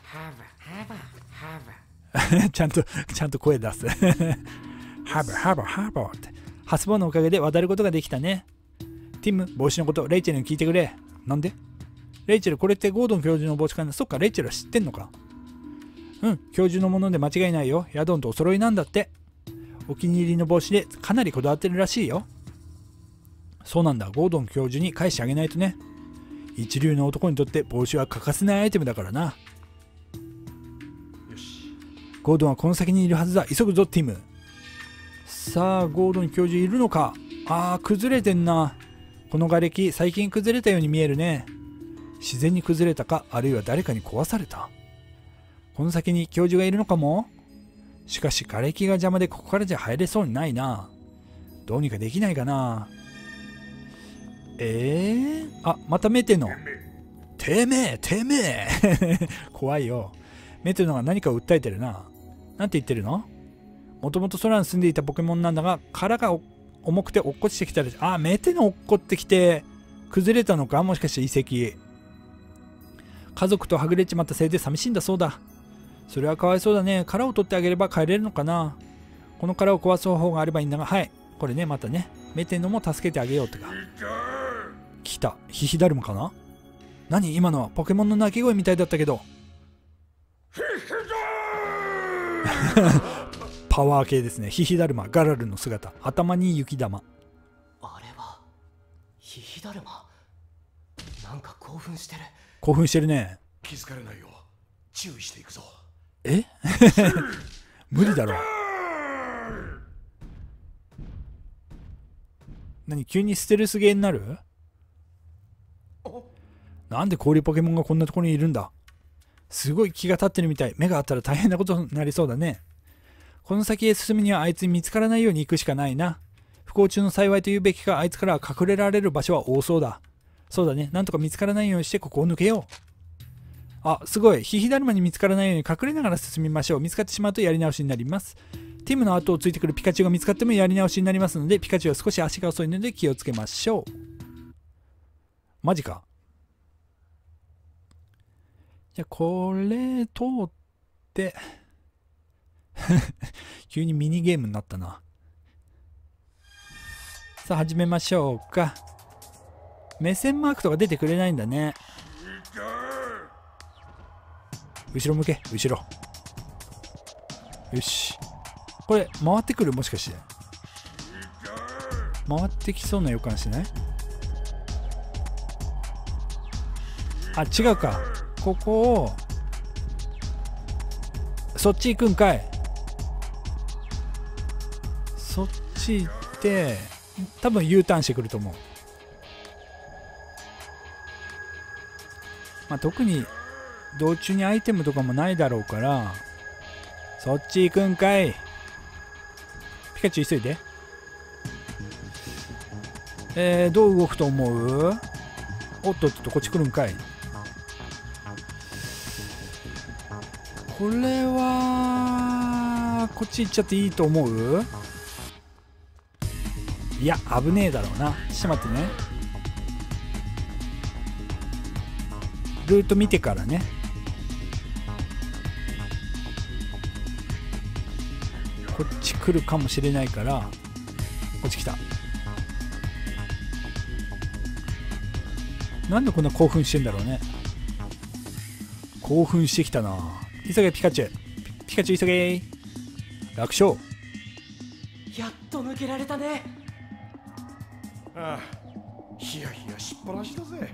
ちゃんと声出す。ハーバーハーバーハーバーって。ハスボーのおかげで渡ることができたね。ティム、帽子のことレイチェルに聞いてくれ。なんで？レイチェル、これってゴードン教授の帽子かな。そっか、レイチェルは知ってんのか。うん、教授のもので間違いないよ。ヤドンとお揃いなんだって。お気に入りの帽子でかなりこだわってるらしいよ。そうなんだ、ゴードン教授に返してあげないとね。一流の男にとって帽子は欠かせないアイテムだからな。 よし。 ゴードンはこの先にいるはずだ。急ぐぞティム。さあゴードン教授いるのか。崩れてんな。この瓦礫最近崩れたように見えるね。自然に崩れたか、あるいは誰かに壊された。この先に教授がいるのかも。しかし瓦礫が邪魔でここからじゃ入れそうにないな。どうにかできないかな。またメテノ。てめえ怖いよ。メテノが何かを訴えてるな。なんて言ってるの？もともと空に住んでいたポケモンなんだが、殻が重くて落っこちてきたら、メテノ落っこってきて崩れたのか。もしかして遺跡。家族とはぐれちまったせいで寂しいんだそうだ。それはかわいそうだね。殻を取ってあげれば帰れるのかな。この殻を壊す方法があればいいんだが、はい。これね、またね。メテノも助けてあげようってか。来た。ヒヒダルマかな。何今のは。ポケモンの鳴き声みたいだったけど。パワー系ですね。ヒヒダルマ、ガラルの姿。頭に雪玉。 あれはヒヒダルマ。なんか興奮してる。 興奮してるね。 気づかれないよう注意していくぞ。 無理だろ。何急にステルスゲーになる？なんで氷ポケモンがこんなところにいるんだ。すごい気が立ってるみたい。目があったら大変なことになりそうだね。この先へ進むにはあいつに見つからないように行くしかないな。不幸中の幸いというべきか、あいつからは隠れられる場所は多そうだ。そうだね。なんとか見つからないようにしてここを抜けよう。すごい。ヒヒダルマに見つからないように隠れながら進みましょう。見つかってしまうとやり直しになります。ティムの後をついてくるピカチュウが見つかってもやり直しになりますので、ピカチュウは少し足が遅いので気をつけましょう。マジか。じゃあこれ通って急にミニゲームになったな。さあ始めましょうか。目線マークとか出てくれないんだね。後ろ向け、後ろ。よし。これ回ってくる？もしかして回ってきそうな予感しない？違うか。ここをそっち行くんかい。そっち行って多分 U ターンしてくると思う。特に道中にアイテムとかもないだろうから、そっち行くんかい。ピカチュウ急いで。どう動くと思う？おっとっと、こっち来るんかい。これはこっち行っちゃっていいと思う？いや危ねえだろうな。ちょっと待ってね。 ルート見てからね。こっち来るかもしれないから、こっち来た。なんでこんな興奮してんだろうね。興奮してきたな。急げピカチュウ。ピカチュウ急げ。楽勝。 やっと抜けられたね。 ああ、ヒヤヒヤしっぱなしだぜ。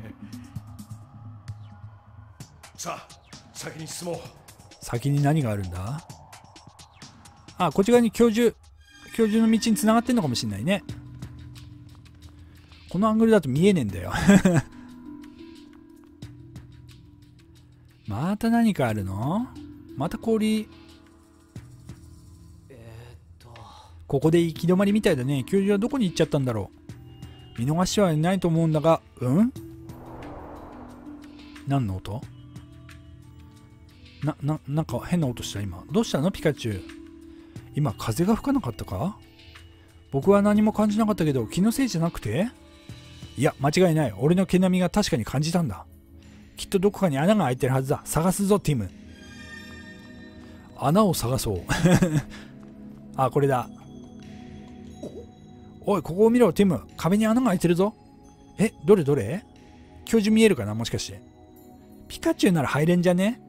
さあ、先に進もう。 先に何があるんだ？あ、こっち側に教授の道につながってんのかもしれないね。このアングルだと見えねえんだよ。また何かあるの？また氷。ここで行き止まりみたいだね。教授はどこに行っちゃったんだろう。見逃しはいないと思うんだが、何の音？なんか変な音した今。どうしたのピカチュウ。今風が吹かなかったか？僕は何も感じなかったけど気のせいじゃなくて？いや間違いない。俺の毛並みが確かに感じたんだ。きっとどこかに穴が開いてるはずだ。探すぞティム。穴を探そう。あ、これだ。おいここを見ろティム。壁に穴が開いてるぞ。どれどれ？教授見えるかなもしかして。ピカチュウなら入れんじゃね？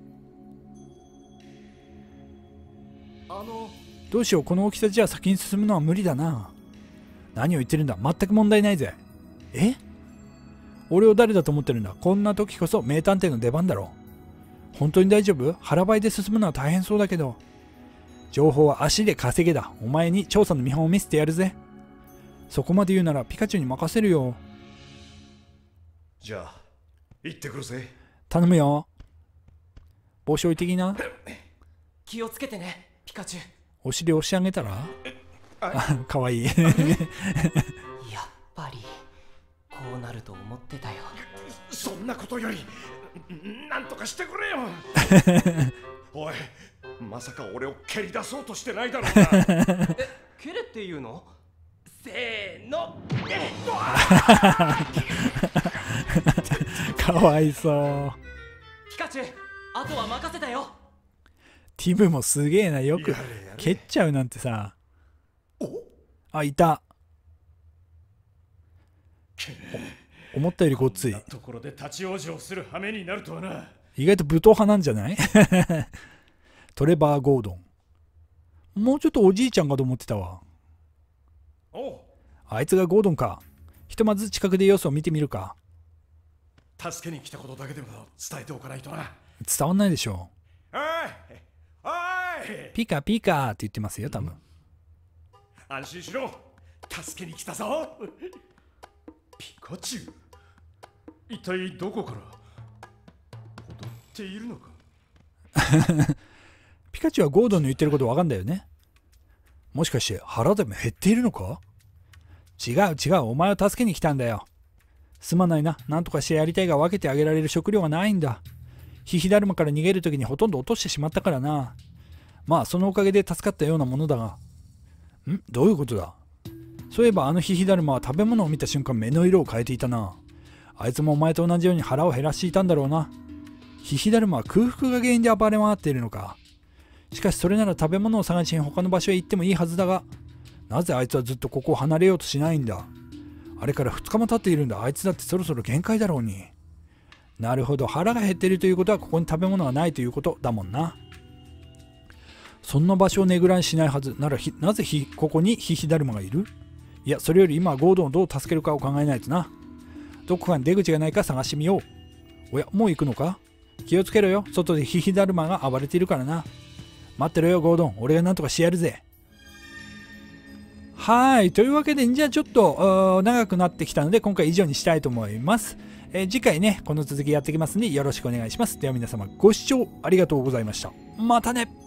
どうしよう、この大きさじゃ先に進むのは無理だな。何を言ってるんだ、全く問題ないぜ。俺を誰だと思ってるんだ。こんな時こそ名探偵の出番だろう。本当に大丈夫？腹ばいで進むのは大変そうだけど。情報は足で稼げだ。お前に調査の見本を見せてやるぜ。そこまで言うならピカチュウに任せるよ。 じゃあ行ってくるぜ。 頼むよ。帽子置いてきな。 気をつけてねピカチュウ。 お尻押し上げたらかわいい。 やっぱりこうなると思ってたよ。 そんなことよりなんとかしてくれよ。おい、まさか俺を蹴り出そうとしてないだろうな。 蹴れっていうの？せーの。 かわいそう。 ピカチュウ、あとは任せたよ。 ティムもすげえな。よく蹴っちゃうなんてさ。あ、いた。思ったよりごっつい。 ところで立ち往生する羽目になるとはな。 意外と武闘派なんじゃない？トレバー・ゴードン。もうちょっとおじいちゃんかと思ってたわ。あいつがゴードンか。ひとまず近くで様子を見てみるか。 助けに来たことだけでも伝えておかないとな。 伝わんないでしょ。 おいピカピカって言ってますよ多分。 安心しろ、助けに来たぞ。ピカチュウ、一体どこから踊っているのか。 ピカチュウはゴードンの言ってることわかんだよね。もしかして腹でも減っているのか？違う違う、お前を助けに来たんだよ。すまないな、なんとかしてやりたいが分けてあげられる食料がないんだ。ヒヒダルマから逃げるときにほとんど落としてしまったからな。まあそのおかげで助かったようなものだが。どういうことだ？そういえばあのヒヒダルマは食べ物を見た瞬間目の色を変えていたな。あいつもお前と同じように腹を減らしていたんだろうな。ヒヒダルマは空腹が原因で暴れ回っているのか。しかしそれなら食べ物を探しに他の場所へ行ってもいいはずだが、なぜあいつはずっとここを離れようとしないんだ。あれから2日も経っているんだ。あいつだってそろそろ限界だろうに。なるほど、腹が減っているということはここに食べ物がないということだもんな。そんな場所をねぐらにしないはずならなぜここにヒヒダルマがいる？いや、それより今はゴードンをどう助けるかを考えないとな。どこかに出口がないか探してみよう。おや、もう行くのか？気をつけろよ、外でヒヒダルマが暴れているからな。待ってろよゴードン、俺がなんとかしてやるぜ。はい、というわけでじゃあちょっと長くなってきたので今回以上にしたいと思います。次回ねこの続きやっていきますのでよろしくお願いします。では皆様ご視聴ありがとうございました。またね。